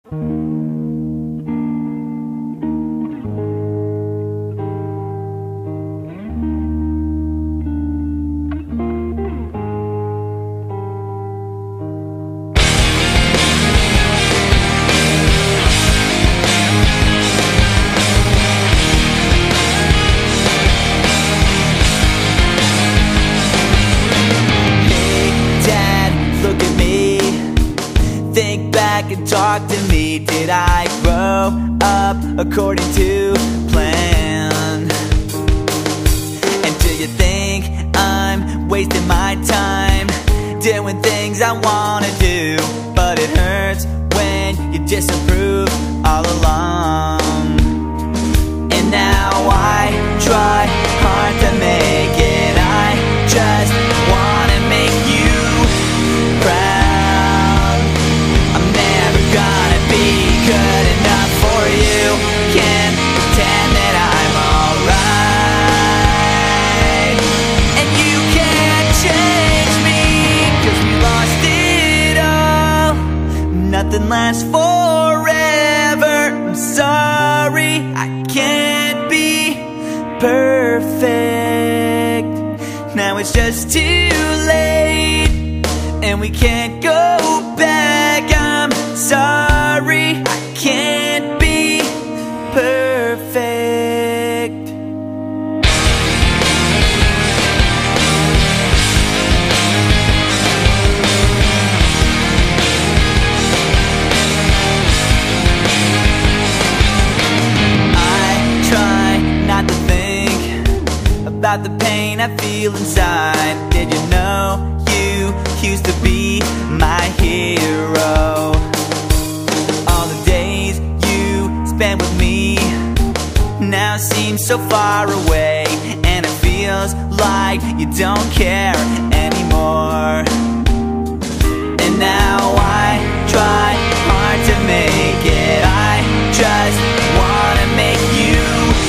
Think back and talk to me. Did I grow up according to plan? And do you think I'm wasting my time doing things I wanna do? But it hurts when you disapprove all along. And now I try hard to make it. I just wanna make you proud. Good enough for you. Can't pretend that I'm alright. And you can't change me, 'cause we lost it all. Nothing lasts forever. I'm sorry, I can't be perfect. Now it's just too late, and we can't go back. I'm sorry, I can't be perfect. I try not to think about the pain I feel inside. Did you know you used to be my hero? Spent with me now seems so far away, and it feels like you don't care anymore. And now I try hard to make it. I just wanna make you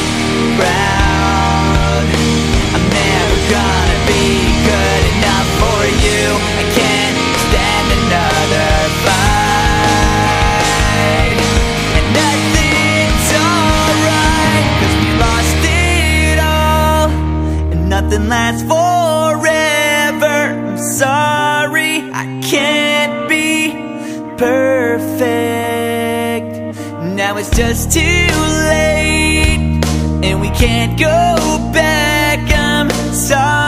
proud. I'm never gonna be good enough for you. I can't stand another fight. And nothing's alright, 'cause we lost it all. And nothing lasts forever. I'm sorry, I can't be perfect. Now it's just too late, and we can't go back. I'm sorry.